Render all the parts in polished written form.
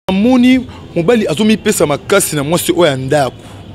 Moni mobali azomi pesa makasi na mwasi oyo ndako.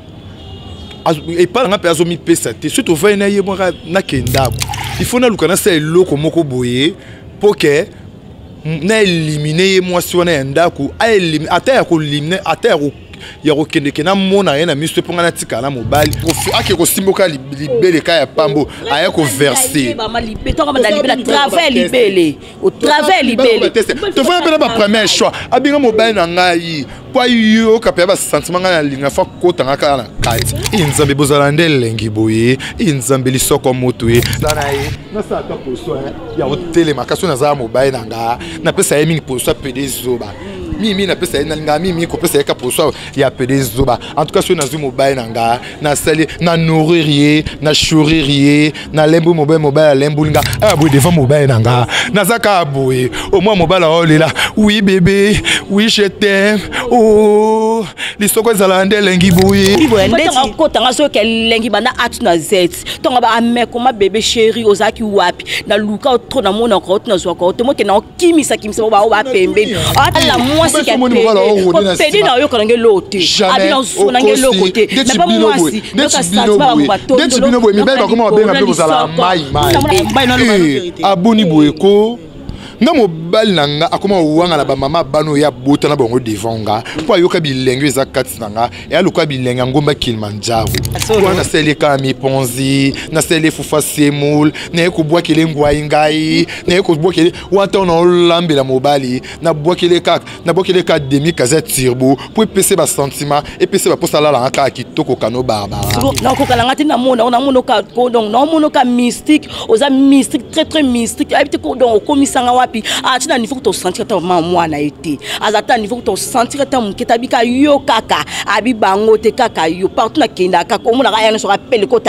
Et pas nga pe azomi pesa te. Surtout va na yebo na kendako. Il faut na lukana sa eloko moko boye pour que na éliminer mwasi wana ndako, a éliminer ata ya ko éliminer ata ya ya kokende kena mona yana miso ponga na tika na mobali ake ko simboka libele ka ya pambo aya ko verser ba malibe to ba libela travers libele au travers libele to fa bela ba premier choix abinga mobali na ngai kwa yo kapya ba sentiment nga na linga fa kota nga na kati inzambe bozala ndelengi boye inzambe lisoko moto e na ye na sa ta poso ya hotel makaso na za mobali na nga na pesa yemi poso pede zoba mimi na pesa ina linga mimi ko pesa yaka poso ya pede zoba en tout cas so na zu mobile nanga na sali na nourrier na chouririer na lembu mobile lembu linga boy devant mobile nanga na zaka boy au moins mobile oh là oui bébé oui je t'aime oh lisoko ezala ndelengi boy ndeti ko tanga so ke lengi bana atu na zet tonga ba ameko ma bébé chéri ozaki wapi na luka trop na mona ko na zo ko to mo ke na kimisa ba pembeni ala moi si ke pedi na yo kanange lote abina so nange lokote na ba moi si na ka sati ba ba to deti bino boy mi beba comment benga pe bozala mai aboni boyeko nga mobali nanga akoma wanga na ba mama bano ya bota na bango devanga po ayoka bilenge eza kati nanga e aluka bilenge ngomba Kilimanjaro wana sele ka mi ponzi na sele fufa semul na ko bwakele ngwai ngai na ko bwakele wata na lambela mobali na bwakele ka demi kaza turbo po pese ba sentiment et pese ba posala la ka kitoko kano barbara na ko kala ngati na mona ka ko donc na mona ka mystique oza mystique très mystique habite ko donc komisanga wapi atina niveau to sentir ta mama na été azata niveau to sentir ta muketa bika yo kaka abi bango te kaka yo partout na kenda kaka ko mona ka yana so rappelle kota.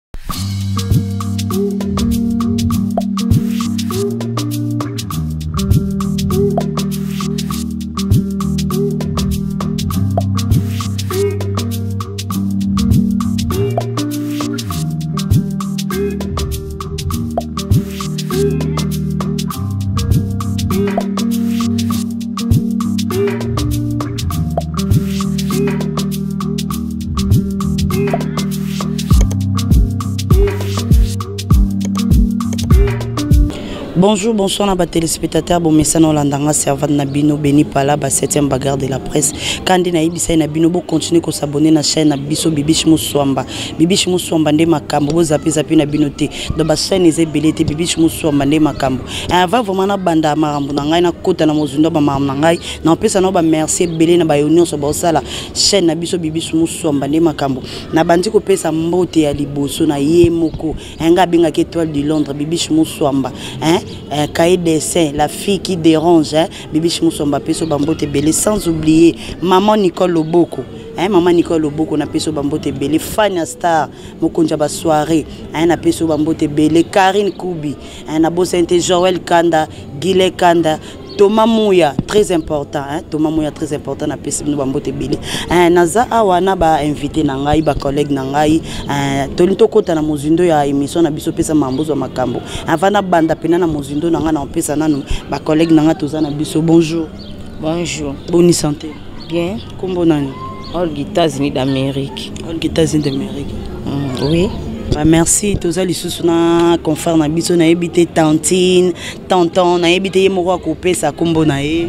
Bonjour, bonsoir à nos téléspectateurs. Bon message dans l'andanga servant Nabino Beni Pala, 7e bagarre de la presse. Quand on a ibisa Nabino, bon continuer à s'abonner à la chaîne Nabiso Bibish Mouswamba. Bibish Mouswamba de Makambo, vous appelez zapi Nabinote. Dans la chaîne is belete Bibish Mouswamba de Makambo. Avant vraiment na banda marambo nangai na kota na mozundo ba maram nangai. Na pesa na ba merci belé na ba union so ba sala chaîne Nabiso Bibish Mouswamba de Makambo. Na bandi ko pesa mbote ya liboso na yemoko. Nga binga ke étoile de Londres Bibish Mouswamba. Cahier dessin, la fille qui dérange, Bibish Mouswamba peso bambote belé, sans oublier maman Nicole Loboko. Maman Nicole Loboko na peso bambote belé, Fania Star, mokonja ba soirée, na peso bambote belé, Karine Koubi, na bosente Joël Kanda, Guilé Kanda, Thomas Mouya, très important, Thomas Mouya très important na peso bambote belé. Naza awana ba invité nangai ba collègue nangai, tolinto kota na mozindo ya émission na biso pesa mambozo makambo. Avana banda pena na mozindo nanga na pesa nanu ba collègue nanga toza na biso. Bonjour. Bonjour. Bonne santé. Bien. Kombo nani? Olga États-Unis d'Amérique. Olga États-Unis d'Amérique. Oui. Bah merci toza lisusu na confrère na biso na ebité tantine, tonton na ebité yemoko ko pesa kombo na ye.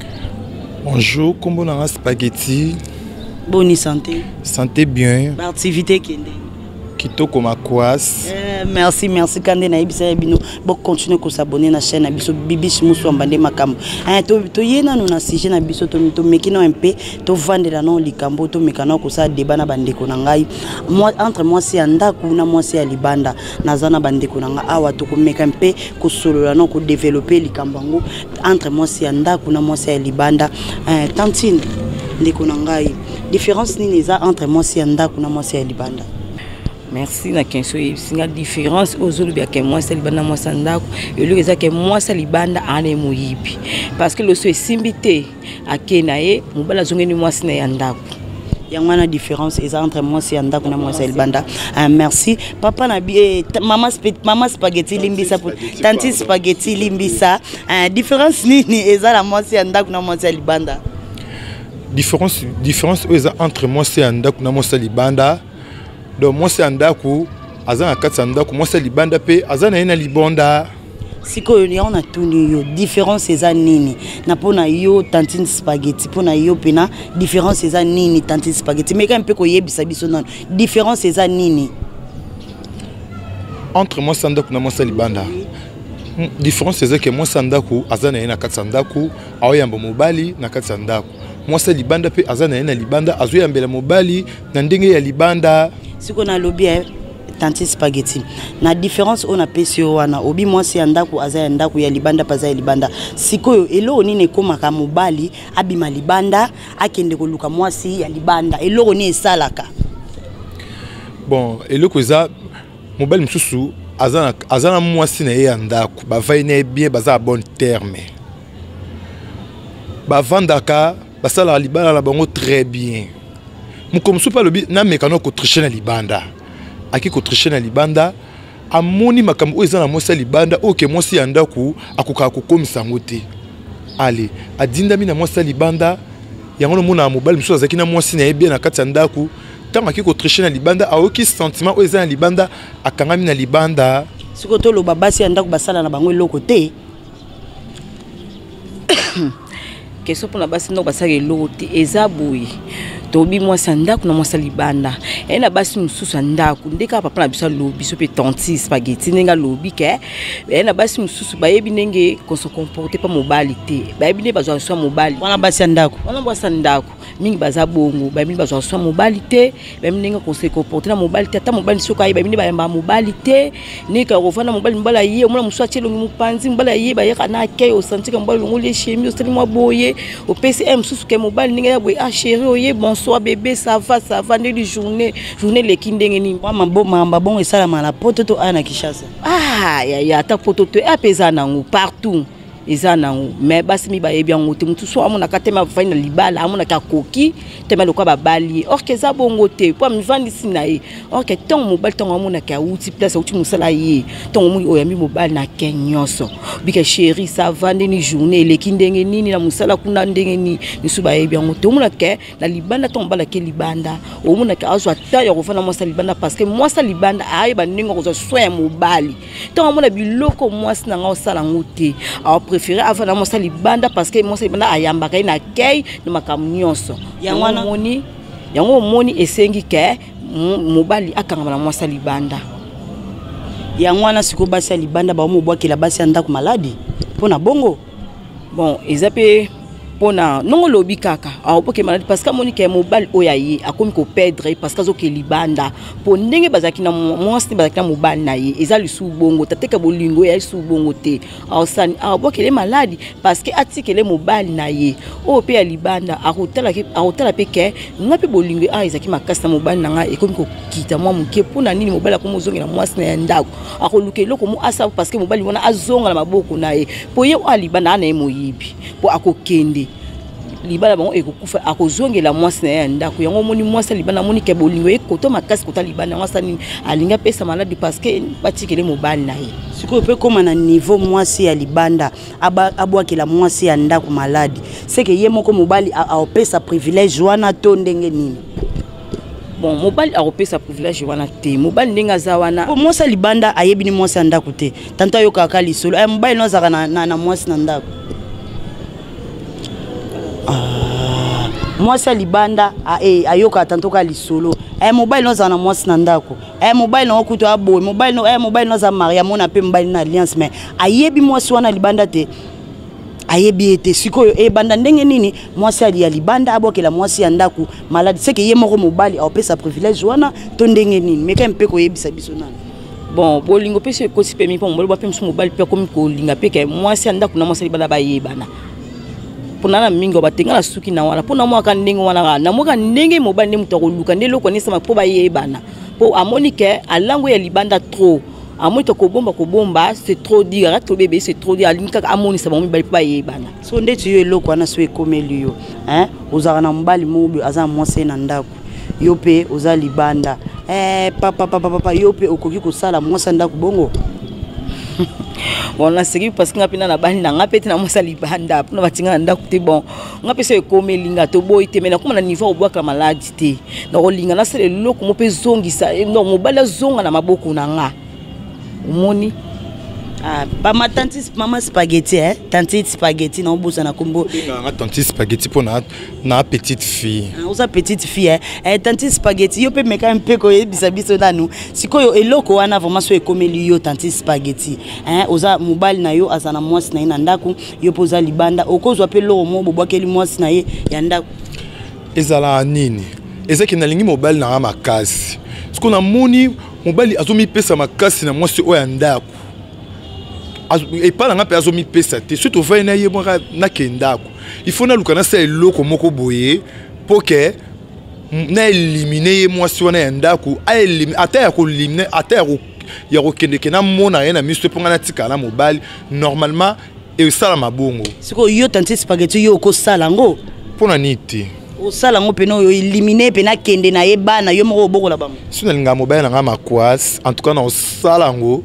Bonjour, kombo na spaghetti. Bonne santé. Santé bien. Ba activité kende. Kitoko makwas. Merci kande na ibisa bino bo continuer ko s'abonner na chaîne na biso Bibish Mouswamba de Makambo. To yena no na sujet na biso to mekino un peu to vandela no likambo to mekana ko sa débat na bandeko na ngai. Moi entre moi si andako na moi si libanda nazana bandeko na nga awa to ko meka un peu ko solola no ko développer likambo ngo entre moi si andako na moi si libanda. Tantine ndeko na ngai différence nini za entre moi si andako na moi si libanda. Merci na question singa différence aujourd'hui bien que moi c'est libanda moi sandako et lui ça que moi c'est libanda ane muyibi parce que le so simbité akenaye mubala zongeni moi sina yandako yangwana différence est entre moi c'est yandako na moi c'est libanda. Merci papa na mama spaghetti limbisa tanti spaghetti limbisa différence nini eza la moi c'est yandako na moi c'est libanda. différence entre moi c'est andako na moi c'est libanda. Donc moi c'est andako azana katsa andako moi c'est libanda pe azana ina libonda. Siko yo on a tuni yo différence eza nini na pona yo tantine spaghetti pona yo pena différence eza nini tantine spaghetti mais quand peu ko yebisa biso non différence eza nini entre moi sandako na moi salibanda différence eza que moi sandako azana ina katsa ndako aoyamba mobali na katsa ndako moi salibanda pe azana ina libanda azoyambela mobali na ndenge ya libanda siko na lobby tantine spaghetti na différence on a pesi wana obi mwasi andako aza ndako ya libanda paza ya libanda sikoyo elo nini komaka mobali abima libanda akende koluka mwasi ya libanda elo ni esalaka bon elo koza mobali msusu azana mwasi na ye ndako bavai na bien baza bon terme bavandaka basala libanda la bango très bien mukomsu pa lobi na mekano ko tricher na libanda aki ko tricher na libanda amoni makambo eza na mwasi libanda oke mwasi andako akoka kokomisa ngote ale adindami na mwasi libanda yango mona mobali msusu azaki na mwasi na bien na kati ndako tanga ki ko tricher na libanda aoki sentiment eza na libanda akangami na libanda siko to lo babasi andako basala na bango eloko te keso pona basi ndo basala eloko te ezabuyi tobi mwasi ndako na mwasi libanda ena basi mususu ndako ndeka papa na biso lobi so pe tanti spaghetti nenga lobi ke ena basi mususu bayebi nenge ko se comporter pa mobali te bayebi ne bazwa so mobali wana basi ndako mingi baza bongo bayebi bazwa so mobali te bayebi nenge ko se comporter na mobali te ata mobali soka bayebi ne bayamba mobali te nika rovana mobali mbala ye omona mususu achelo mupanzi mbala ye bayeka na ke o sentir mbala ngole chemi o seli mwa boye o PCM susu ke mobali ninga ya boye a chéri oye bonsoir bébé ça va de journée les kindenge ni mama bon et ça la pototo ana Kishasa ya ta pototo apesa nango partout eza nango mais basi mi bayebi yango te mutu so amona katema vaina libala amona ka koki tema lokwa babali or que za bongo te po mi vandi sinaye or que ton mobile ton amona ka uti place uti musala ye ton mu oyami mobile na kenyoso bika chéri ça va ni journée les kindenge nini na musala kuna ndenge ni nisu bayebi yango te omona ke na libanda ton bala ke libanda omona ka azwa ta ya kofana mwasa libanda parce que mwasa libanda aye baninga ko zo soin mobile ton amona biloko mwasa na ngosala ngote a préféré avant na mwasa libanda parce que mwasa libanda ayamba kai na kei na makamnyonso yango moni esengi ke mobali akanga na mwasa libanda yango wana siko basi libanda ba mo bwakela basi ndako maladi pona bongo bon ezape pona non lobi kaka aopoke maladi parce que moni ke mobali oyaye akomi ko perdre parce que azoke libanda po ndenge bazaki na mwasi bazaki na mobali na ye ezali su bongo tateka bolingo ya su bongo te aosani aopoke maladi parce que atikele mobali na ye o pe ya libanda akotala pe ke ngapi bolingo ezaki makasi na mobali na nga ekomi ko kita mwa muke pona nini mobali akomozongela mwasi na ndako akoluke loko mu asa parce que mobali wana azonga na maboko na ye po ye o libanda na ye moyibi po akokende libala bango ekokufa akozongela mwasi na ndako yango moni mwasi libana moni ke bolingo ekoto makasi kota libana mwasi ni alinga pesa maladi parce que batikele mobali na ye siko pe koma na niveau mwasi ya libanda abwakela mwasi ya ndako maladi c'est que ye moko mobali aopesa privilège wana to ndenge nini bon mobali aopesa privilège wana te mobali ndenge azawana po mwasi libanda ayebi ni mwasi ya ndako te tanto ayoka kali solo mobali no zaka na mwasi na ndako mwasi libanda ayoka tantoka lisolo mobile no za na mwasi na ndako mobile no kuto abo mobile no za maria mona pe mobile na alliance mais ayebi mwasi wana libanda te ayebi ete sikoyo banda ndenge nini mwasi ya libanda abokela mwasi ya ndako maladi c'est que ye moko mobali aopesa privilège wana to ndenge nini mais quand mpeko yebisa biso nana bon bolingo pe se kosi pe mi po mobali pe mobali pe komi ko linga pe ke mwasi ya ndako na mwasi libanda ba yebana pona mingo batenga la suki na wana pona mwaka ndenge wana na mwaka ndenge mobali muto koluka ndelo konisa mapo ba yebana po amonike alango ya libanda trop amoni to kobomba c'est trop dire rat bébé c'est trop dire alinka amonisa ba mobali pa yebana so ndetu yo eloko wana so ekomeli yo ozaka na mobali mobi aza mwase na ndako yo pe oza libanda papa yo pe okoki kosala mwasa ndako bongo bon la série parce que ngapina na banda ngapete na mosa libanda pona batinga nda kuti bon ngapesa ekome linga to boy te mais na comme na niveau obwaka maladie te na olinga na sele loko mo pe zongisa no mobala zonga na maboko na nga umoni. Ah, pas ma tante maman spaghetti hein, tante spaghetti na obosa na kombo. Na tante spaghetti pour na petite fille. Ah, oza petite fille hein. Tante spaghetti yo pe meka un peu ko yebisa biso nanu. Sikoyo eloko wana vraiment so ekomeli yo tante spaghetti. Hein, oza mobali na yo azana mwasi na ye na ndako, yo poza libanda, okozwa pe lo mo bobwakeli mwasi na ye ya ndako. Ezala nini? Ezaki na lingi mobali na makasi. Siko na moni mobali azomi pesa makasi na mwasi oya ndako. Et pas na pe azomi pesa te surtout va na ye mwa na kendako il faut na lukana sa eloko moko boye pour que na éliminer mwasi wana ya ndako a éliminer ata ya ko éliminer ata ya ko kende ke na mona ye na miso ponga na tika na mobali normalement et sala mabongo siko yo tante spaghetti yo ko sala ngo pona niti o sala ngo peno yo éliminer pe na kende na ye bana yo moko bokola bango sina linga mobile na ma kwasi en tout cas na sala ngo.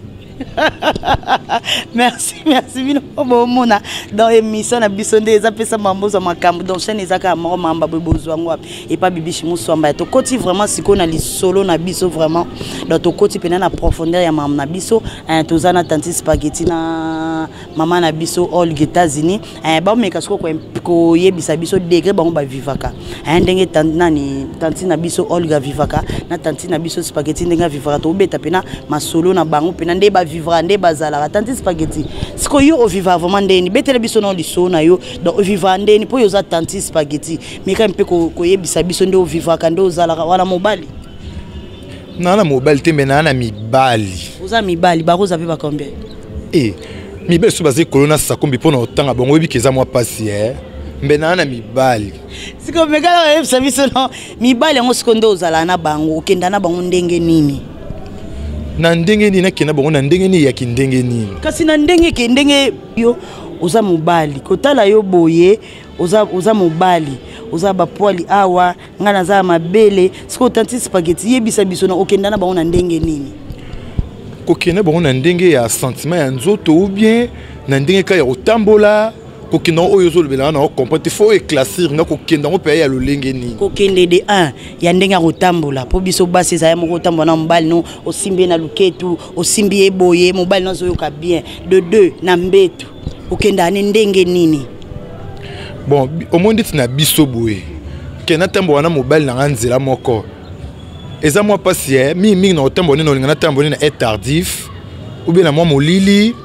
Merci bino mona dans émission na bisonde eza pesa mambozo makambo donc chaîne ezaka mama mamba bozwa ngwa et pas bibishi muswamba to koti vraiment siko na lisolo na biso vraiment dans to koti pena na profondeur ya mama na biso tozana tante spaghetti na mama na biso all États-Unis ba meka siko ko yebisa biso degré bango ba vivaka ndenge nani tante na biso Olga vivaka na tante na biso spaghetti ndenge vivaka to beta pena masolo na bango pena nde ba vivra nde bazala tante spaghetti siko yo o vivra vraiment ndeni betele biso no liso na yo donc o vivra ndeni po yo za tante spaghetti meka mpe ko yebisa biso nde o vivra ka nde ozala wana mobali na mobali te mena na mibali oza mibali baroza pe ba combien mibali so baze kolona sakombi pona otanga bongo yebi keza mwa pasi mbena na mibali siko meka yebisa biso no mibali ngo siko nde ozala na bango okenda na bango ndenge nini na ndenge nini nakena bango na ndenge nini ya kindenge nini kasi na ndenge ke ndenge yo oza mobali kotala yo boye oza mobali oza bapwali awa ngana za mabele siko tante spaghetti yebisa biso na okenda na bango na ndenge nini kokenda bango na ndenge ya sentiment ya nzoto ou bien na ndenge ka ya otambola kokenda oyo zolobela na comprendre faut éclaircir nga kokenda ngo pe ya lolenge ni kokende de 1 ya ndenge ya kotambola po biso basi za ya moko tambola na mobali no osimbi na luketu osimbi eboye mobali no zoyoka bien de 2 na mbetu okenda ne ndenge nini bon au moins dit na biso boye kena tambola na mobali na nzela moko eza moi pasi mingi na otambola no linga na tambola na est tardif ou bien na moi molili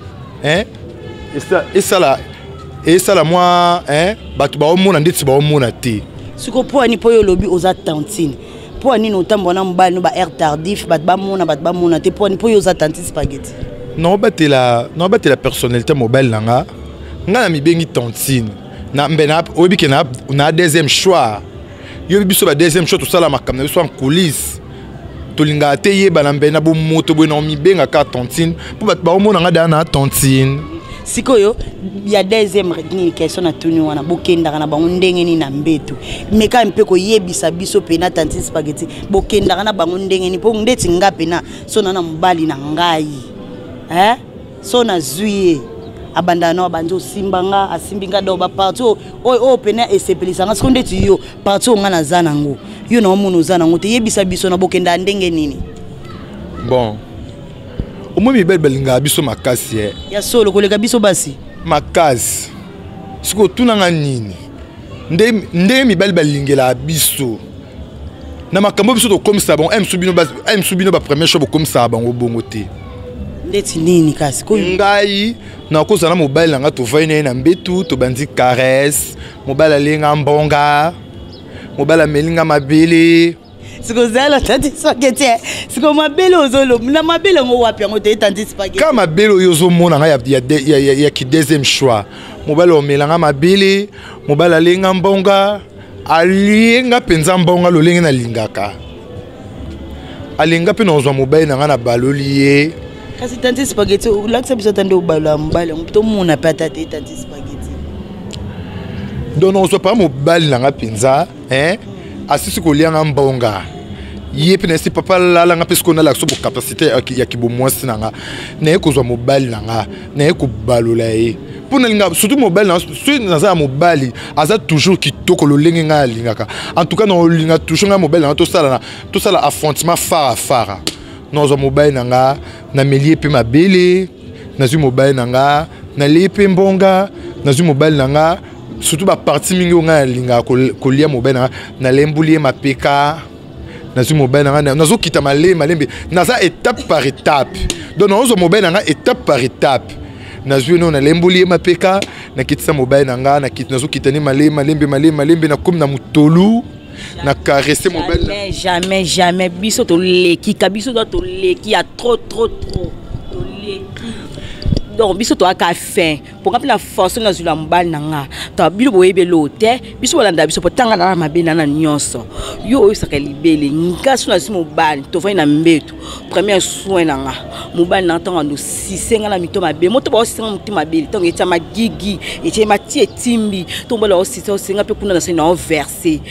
et ça la moi batu ba omona ndeti ba omona te siko po ani po yo lobi oza tantine po ani no tambola na mobali no ba air tardif bat ba mona te po ani po yo oza tantine spaghetti non batela personnalité mobile nanga na mi bengi tantine na mbena obi ke na deuxième choix yo biso ba deuxième choix tout ça la makamna biso en coulisses to linga te yeba na mbena bo moto bo na mi benga ka tantine po bat ba omona nga na tantine sikoyo ya deuxième ni question na tuni wana bokenda na bango ndenge ni na mbetu meka mpe ko yebisa biso pena tante spaghetti bokenda na bango ndenge ni po ndeti ngape na so na mbali na ngai so na zuye abandana abanzo simbanga asimbinga do ba partout o pena esepelisa nga so ndeti yo partout nga na zana ngo yo na omuno zana ngo te yebisa biso na bokenda ndenge nini bon omo mi bel belinga biso makasi ya solo koleka biso basi makasi siko tunanga nini nde mi bel belingela biso na makambo biso to comme ça bon subino ba première chose comme ça bon bongo te ndeti nini kasi ko ngai na kozana mobile nga to vaine na mbetu to bandi caresse mobile alenga mbonga mobile amelinga mabele siko zala tante spaghetti siko mabele ozolo na mabele ngo wapi ngo te tante spaghetti kama mabele yozo mona nga ya ki deuxième choix mobile omelanga mabele mobile alenga mbonga alinga penza mbonga lolenge na lingaka alinga pe nozwa mobile na nga na balolié kasi tante spaghetti ulakisa biso tande obala mbale to mona pata te tante spaghetti donc nozwa pa mobile na nga penza asisi kolianga mbonga Yep nesi papa la nga parce qu'on a la capacité ya kibo mwasi nanga na ekozwa mobile nanga na ekobalola e pour na surtout mobile na surtout na mobile aza toujours kitoko lo lengi nga lingaka en tout cas na linga toujours nga mobile na to sala affrontement fara na zo mobile nanga na melie pe mabele na zu mobile nanga na lepe mbonga na zu mobile nanga surtout ba partie mingi nga linga ko lia mobile nanga na lembulie mapeka nazu mobile nanga nazo kita malembe naza étape par étape donc nazo mobile nanga étape par étape nazu no na lembulie mapeka na kitisa mobile nanga na kit nazo kitani malembe na comme na mutolu na caresser mobile jamais biso to leki kabiso to leki ya trop to leki donc biso to aka fin pour rappeler la force na zula mobile nanga to bilo boyebe lote biso bolanda biso potanga na mabena na nyonso yo oyo saka libele ngaso na mobile to va na mbeto premier soin nanga mobile na tanga no sisenga na mito mabe moto ba sisenga mito mabe to ngeta magigi eche mati etimbi to bola o sisenga pe kuna na se na verser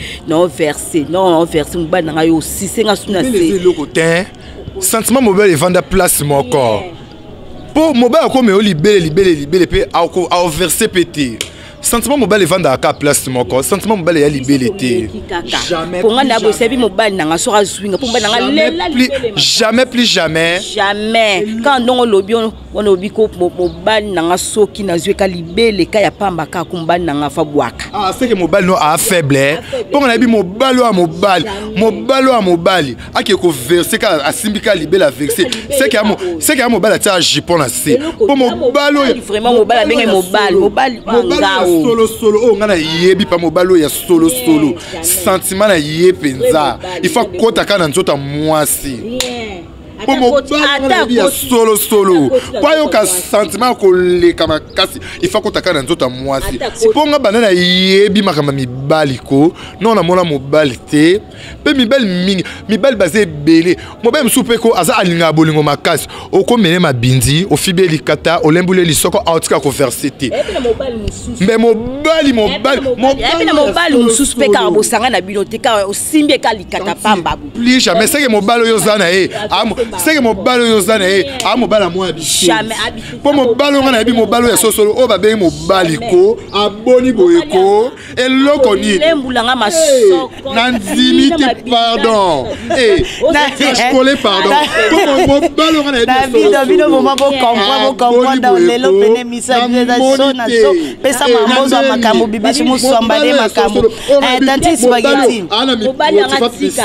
mobile nanga yo sisenga suna se le côté sentiment mobile vendre place mon corps. Pour mobile comme au libéré pe à verser pété. Sentiment mobile vendre à place mon corps. Sentiment mobile est libéré. Jamais. Pour moi na bo sebi mobile nanga sora zwinga pour mobile nanga jamais. Quand on lobby on obi ko mobile nanga soki na zweka libéré ka ya pamba ka kumbali nanga fa bwaka. Ah c'est que mobile no a faible. Pour on a bi mobile à mobile. Aki ko verser ka asimbika libéré la verser. C'est que mobile a tia jipon na c'est. Pour mobile vraiment mobile benga mobile solo oh ngana yebi pa mobalo ya solo sentiment na yepenza il faut kota kana nzota mwasi pour mobalo ya solo kwa yo ka sentiment ko le kama kasi il faut kota kana nzota mwasi pour nga banana yebi makama mibali ko non na mona mobali te pe mibali basé belé mobali msupe ko aza alinga bolingo makasi oko mene mabindi ofibe likata olembule lisoko autika ko versité mais mobali mususu pe ka bosanga na bibliothèque osimbe ka likata pamba plus jamais c'est que mobali yo zana c'est que mobali yo zana mobali mo habité jamais pour mobali on a bi mobali ya solo o ba be mobali ko aboni boyeko eloko ni lembulanga masoko nanzimi te pardon je collé pardon pour mobali on a bi David moment bo comprendre dans lelo pene misa na so pesa mambozo makambo bibishi muswamba de makambo tanti spaghetti mobali angatika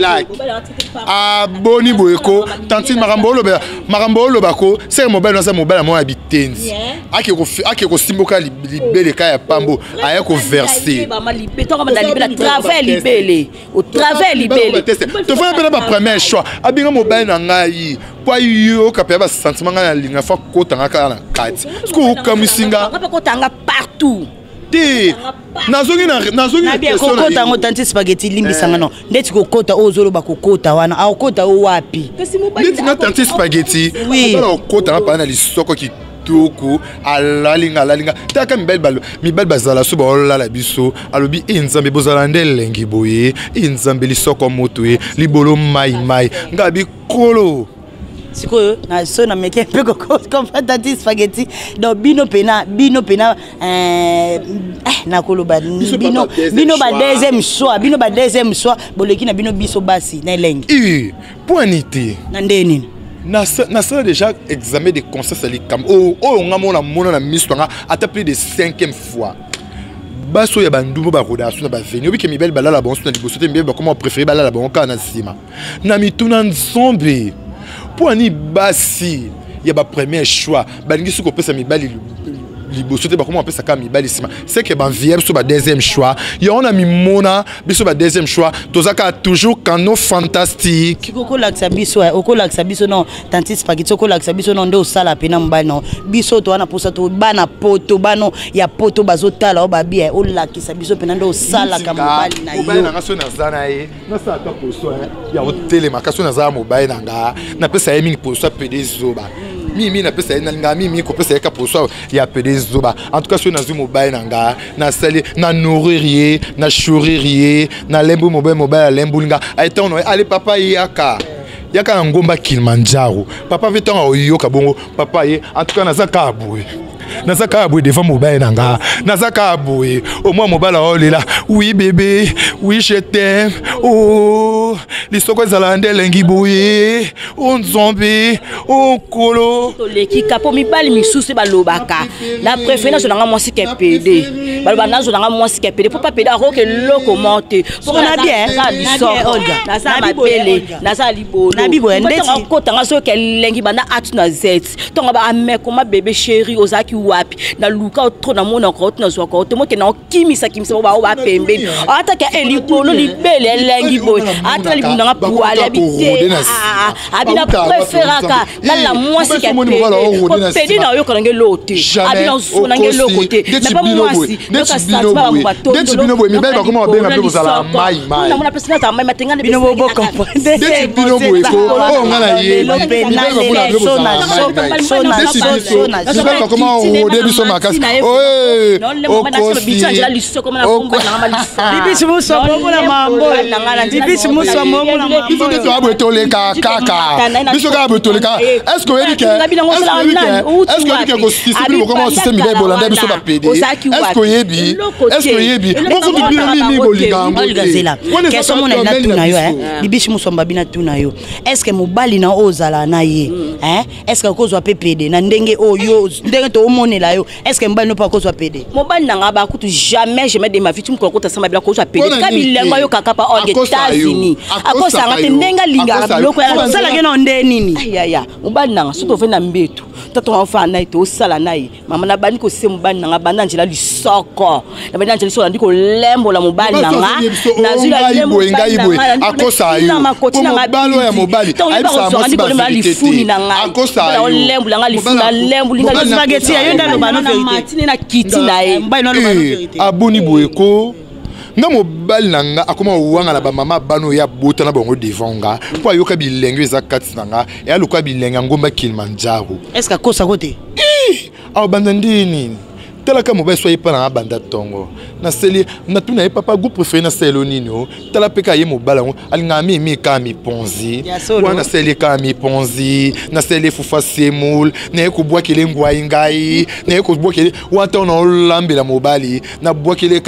aboni boyeko tanti makambo lobako c'est mobile na mobile mo habitenzi ake ko simboka libele ka ya pambo aya ko verser travers libele au travers libele to fa pena ba premier choix abinga mobile na ngai kwa yo kapya ba sentiment nga linga fa ko tanga ka na kati ko kamisinga pa ko tanga partout nazongi na bien kokota ngo tanti spaghetti limbisanga no ndeti kokota ozolo ba kokota wana a kokota o wapi ndeti na tanti spaghetti oui kokota pa na lisoko ki toko alalinga taka mibel bazala so ba la biso alobi inzambe bozala ndelengi boye inzambe lisoko moto e libolo mai ngabi kolo sikoyo na so na meke pe ko comprendre tanti spaghetti donc bino pena na koloba bino ba deuxième choix boleki na bino biso basi na elengi poinité na ndeni na ça déjà examen de conscience ali kam nga mona na miswanga ata plus de 5e fois baso ya bandumbo ba rodation na ba venir bi ke mibel balala bon na liboso te mibel ba comment préférer balala bon kana sima na mituna nzombe pour ani basi ya ba premier choix balingi suko pesa mibali liboso te ba comment pesa ka mibali sima c'est que ba vieux so ba deuxième choix ya on a mimona biso ba deuxième choix tozaka toujours cano fantastique koko laksa biso non tanti spaghetti koko laksa biso non ndo sala pena mbali non biso to wana posa to bana poto bano ya poto bazotala o babia o lakisa biso pena ndo sala ka mbali na yo mobile na so na zana na sa ta poso ya hotel makaso na za mobile na pesa yemi poso pede zoba mimi na pesa na linga mimi ko pesa ka pour soi ya pede zoba en tout cas sur na zu mobile nanga na sali na nourrir na chouririer na lembu mobile lembu linga aita on allez papa yaka na ngomba Kilimanjaro papa vetonga oyoka bongo papa ye en tout cas nazaka aboué devant mobile nanga nazaka aboué au moins mobile olela oui bébé oui je t'aime oh lisoko ezala ndelengi boye on zombie on kolo leki kapo mibali misusu balobaka la préférence nanga mwasi ke pede baloba nazo nanga mwasi ke pede pour pas pede aroke loko monte pour na bien na sa mabele na sa libolo na bibo ndeti kota ngaso ke lengi bana atu na zet tonga ba ameko ma bébé chéri ozaki wapi na luka trop na mona ko na zo ko to mo ke na kimisa ba pembe ata ke elipolo libele lengi boy ata libunda nga poale habité abina préféraka na la mwasi ke pede na yo kanange lote abina sonange lokote na ba mwasi loka sati ba mbato deti bino boy mi ba comment benga bino zala mai na mona personne ta mai matengana bino bo comprendre deti bino boy ko o ngala ye sona comment au début so makasi oe bibi simuso mona mambo bibi simuso mona mambo biso ke to abotole kaka biso ka abotole ka est-ce que est-ce que ko système ko comment système il est bolanda biso ba PD est-ce que yebi beaucoup de bino mimi bolinga ngazela keso mona na tuna yo bibi simuso mbabina tuna yo est-ce que mobali na ozala na ye est-ce que ko zo PPD na ndenge oyo ndenge to monela yo est-ce que mbali no pa ko zo PD mobali nanga ba kutu jamais de ma vie tu me kokota sama bila ko zo PD kabilenga yo kaka pa all États-Unis akosa ngate ndenga linga biloko ya sala ngeno nde nini ya mobali nanga suto fe na mbetu tato enfant na ito sala nayi mama na bani ko se mobali nanga banda njela lisoko na banda njela lisoko ndiko lembo la mobali nanga na zula lembo akosa yo mobalo ya mobali aisa mwasi ba lifuni nanga akosa lembo langa lifuna lembo linga spaghetti ya yonda lo bano verité na kiti na e mbali no lo bano verité aboni boyeko nga mobali nanga akoma wanga na ba mama bano ya bota na bango devanga po ayoka bilenge eza kati nanga e aluka bilenge ngomba Kilimanjaro est-ce que kosa kote au bandandini talaka mobali so yepa na banda tongo na seli na tuna ye papa groupe préféré na selo nino tala peka ye mobala ngo alinga mi ka mi ponzi wana seli ka mi ponzi na seli fufa semul na ko bwa kele ngwa ngai na ko bwa kele wata na lambela mobali na bwa kele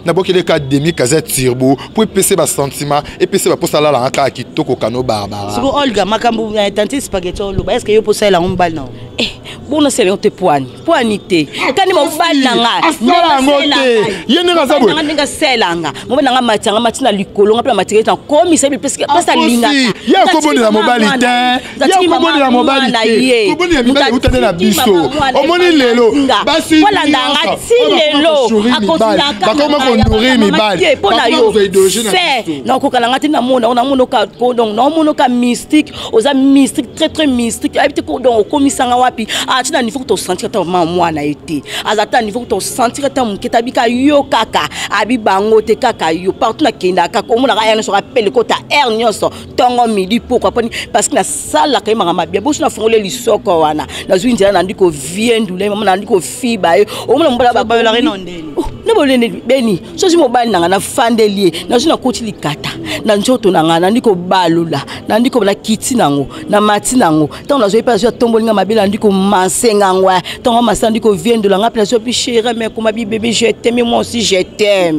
ka demi kazet turbo pour pese ba sentiment et pese ba posa la la ka kitoko kano barbara siko Olga makambu tanti spaghetti oloba est-ce que yo posa la mobali na bona sele on te poani te kani mobali nanga asala ngote yene ngazabo nanga selanga mobali nanga matanga matina likolo ngapela matireta komi sebi pesa linga ya ko boni la mobali te ya ko boni la mobali te ko boni ya mibali utane na biso omoni lelo basi wala nanga tilelo akosila ka bakoma ko nourrir mibali pona yo fait na ko kala ngati na mona ka ko donc na mona ka mystique oza mystique très mystique habite ko donc komisanga wapi atina niveau to sentir ta mwana été azata niveau to sentir ta muketa bika yo kaka abi bango te kaka yo partout na kenda kaka omona ka yana so rappelle ko ta air nyonso tongo midi pourquoi parce que na sala ka mama bien bosu na fongole lisoko wana na zwinjela na ndiko viendule mama na ndiko fiba yo omona mbala ba la renondeni na bolene beni so si mobali nanga na fandelie na zuna koti likata na njoto nanga na ndiko balula na ndiko na kiti nango na mati nango tant na zo pas zo tombolinga mabela ndiko masenga ngwa tant ma ndiko viendule nga place puis chérie mais comme bébé je t'aime moi aussi je t'aime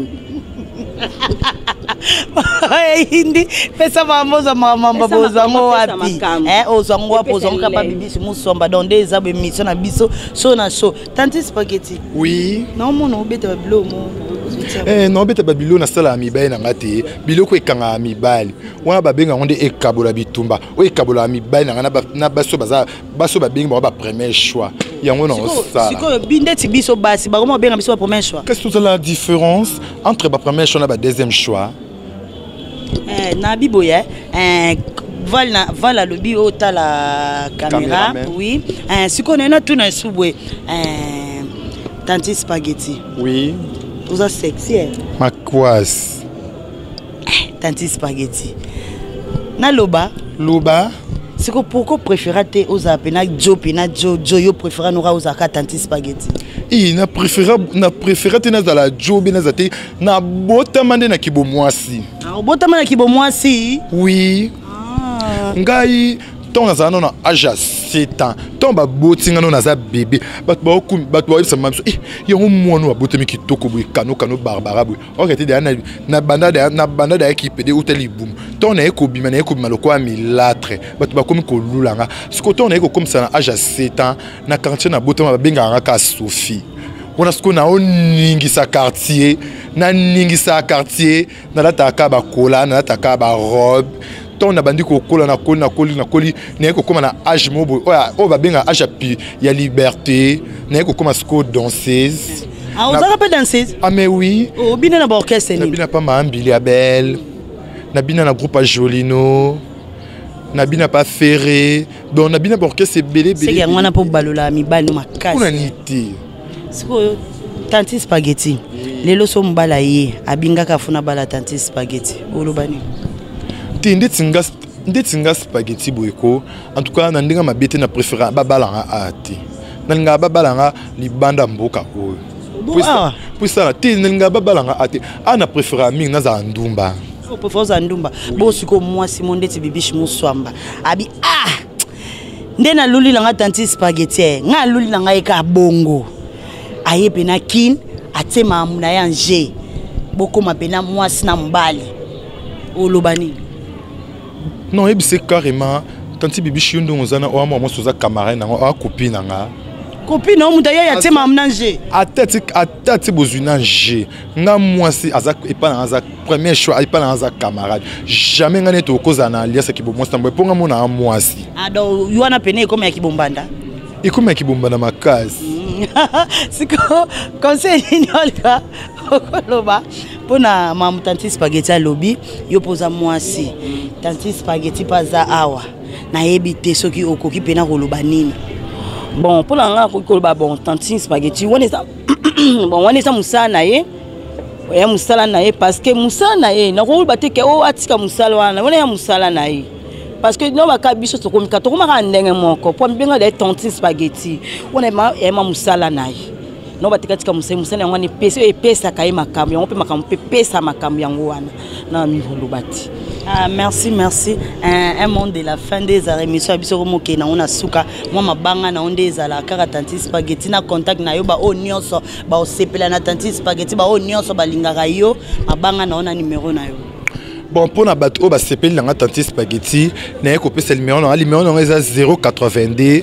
hindi pesa mamoza mama bozango wapi ozango wapi ozango kapa bibi musomba donc des abe mission na biso so na so tanti spaghetti oui non mon obeta babilo mo non beta babilo na sala mibali na ngate biloko ekanga mibali wana babenga ngonde ekabola bitumba o ekabola mibali na baso babenga ba premier choix yango na osala siko bindeti biso basi ba comment benga biso ba premier choix qu'est-ce que la différence entre ba premier choix na ba deuxième choix na biboya voilà le bio ta la caméra oui si qu'on a tout na subwe tanti spaghetti oui vous êtes sexy ma quas tanti spaghetti na loba C'est que pourquoi préférer aux apena Joe yo préférer nous aux tanti spaghetti. Na préféré te dans la job na zate na botamande na kibo mwasi. Ah botamande na kibo mwasi? Oui. Ngai ton azano na aja 7 ans. Ton ba botinga no na za bébé. Bat ba yebisa mamso yo mwono abotami kitoko boy kano barbara boy. Okete de na banda da équipe de hôtel boom. Ton na ekobima lokwa milatre. Bat ba komi ko lulanga. Siko ton na eko comme ça na aja 7 ans na quartier na botama ba benga ka Sophie. On a ce qu'on a ningisa quartier, na lataka ba cola, na lataka ba robe. Ton na bandi ko kola na koli, na ko comme na âge mobo. O ba benga âge pi ya liberté, na ko comme sko danseuse. Ah, vous avez pas danseuse? Ah mais oui. Oh, bina na orchestre ni. Na bina pas ma Ambili Abel. Na bina na groupe Jolino. Na bina pas Ferré. Donc na bina orchestre belé. C'est que ngwana po balola mi balo makasi. Kuna niti. Siko tanti spaghetti. Lelo so mbala ye abingaka funa bala tanti spaghetti. Olobani. Ndetinga spaghetti boyeko. En tout cas, nandinga mabete na préféré babalanga ati. Nandinga babalanga libanda mboka oyo. Puis ça nandinga babalanga ati. Ana préféré mingi na za ndumba. O préféré za ndumba. Bo siko moi Simon ndeti bibishi muswamba. Abi ndena luli langa tanti spaghetti. Nga luli langa eka bongo. Aye pena kin atema amuna yanje boko mapena mwasi na mbali olobani non c'est carrément tanti bibi shindo ngozana o mama soza camarade nango a copine nga copine o mutaya yatema amuna nje atati bozuna nje nga mwasi aza epa na aza premier choix epa na aza camarade jamais ngane to kozana alias ki bo mwasi tambo ponga mona mwasi ado yuana pene comme ya kibombanda ikoma kibombanda makazi. Siko conseil ni olika okoloba pona mamu tanti spaghetti a lobby yo poza mwasi tanti spaghetti paza awa na yebi te soki okoki pena koloba nini. Bon pona nga koloba bon tanti spaghetti woneza bon woneza musana ye ya musala na ye parce que musala na ye na ko ba te ke o atika musala wana wona ya musala na ye. Parce que nous avons biso to komika to komaka ndenge moko po mbenga de tanti spaghetti on est ma musala nai no batika musala ngani pesa kai makambo yango pe makambo pe pesa makambo yango wana na mivolo bati. Ah merci un monde de la fin des émissions biso moke na ona suka moi mabanga na onde ezala kaka tanti spaghetti na contact na yo ba o nyonso ba o sepela na tanti spaghetti ba o nyonso balingaka yo mabanga na ona numéro na yo. Bon, pour na bateau, on va s'appeler la tanti spaghetti. N'a coupé c'est le numéro. Le numéro on est à 082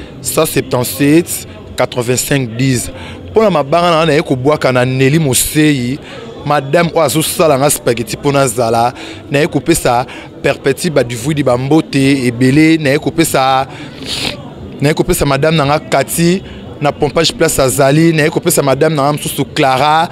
177 85 10. Pour la mabanga na eko bois kana Nelly Mosei, madame oazo sala spaghetti pour na zala. N'a coupé ça perpétue ba du vui di bambote et belé. N'a coupé ça madame na Kati. Na pompage place à Zali, na ekopé sa madame na amsusu Clara,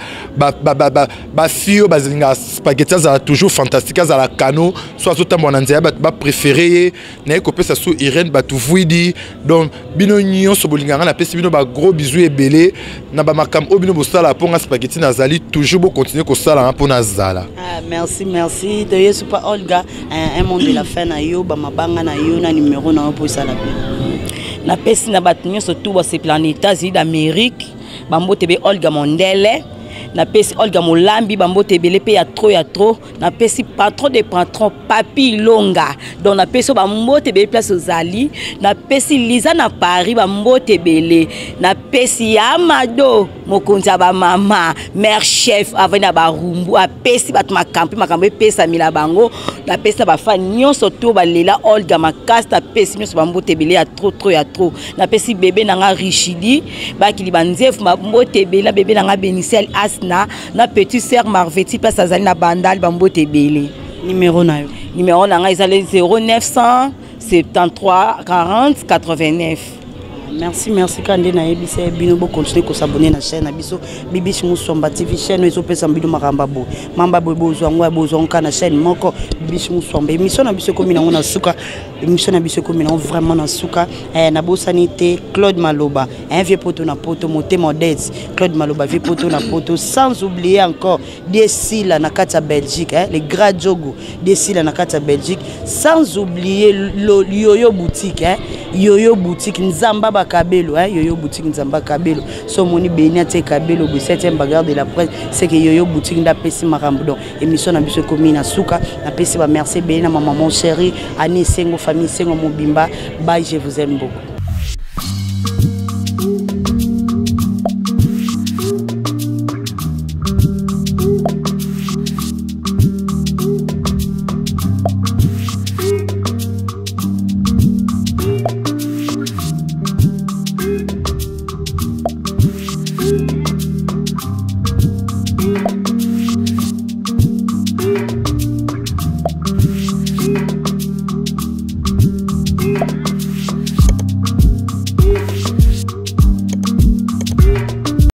ba fio bazinga spaghetti za toujours fantastique za la cano, soit tout temps bonanzia ba préféré, na ekopé sa sou Irène ba tuvuidi, donc bino nyon so bolinganga na pesi bino ba gros bisous et belé, na ba makam obino bosala ponga spaghetti na Zali toujours bo continuer ko sala pour na zala. Ah merci de yesu pa Olga, un monde de la fin na yo ba mabanga na yo na numéro na pour sala. Na pesi na batunyo surtout ba ces planètes d'Amérique bambote be Olga Mondele na pesi Olga Molambi bambote belé pe ya trop na pesi patron Papi Longa donc na pesi bambote be place aux Ali na pesi Lisa na Paris bambote belé na pesi Amado mokonza ba mama mère chef avena ba rumbu a pesi bat makambe pesa mila bango na pesi ba fa nyonso to ba lela Olga makasta pesi nyonso bambote belé ya trop na pesi bébé nanga Richidi ba kili banzef bambote belé bébé nanga Benicel na petit sœur Marveti place azali na bandal bambote belé numéro na yo numéro na nga ezali 0900 73 40 89. merci kandi na yebise bino bo continuer ko s'abonner na chaîne na biso Bibiche Musomba TV chaîne ezo pesa mbino makamba bo mamba bo bozwa ngwa bozwa nkana chaîne moko Bibiche Musomba émission na biso komi na ngona suka émission na biso komi na vraiment na suka na bosanité Claude Maloba un vieux poto na poto moté modeste Claude Maloba vieux poto na poto sans oublier encore Desila na kata Belgique les grands jogo Desila na kata Belgique sans oublier Yoyo boutique Yoyo boutique Nzamba Bakabelo Yoyo boutique Nzamba Kabelo so moni benia te Kabelo bu 7e bagarre de la presse c'est que Yoyo boutique nda pesi makambo donc émission na biso komi na suka na pesi ba merci bena maman mon chéri Ani Sengo famille Sengo Mobimba bye je vous aime beaucoup. Thank you.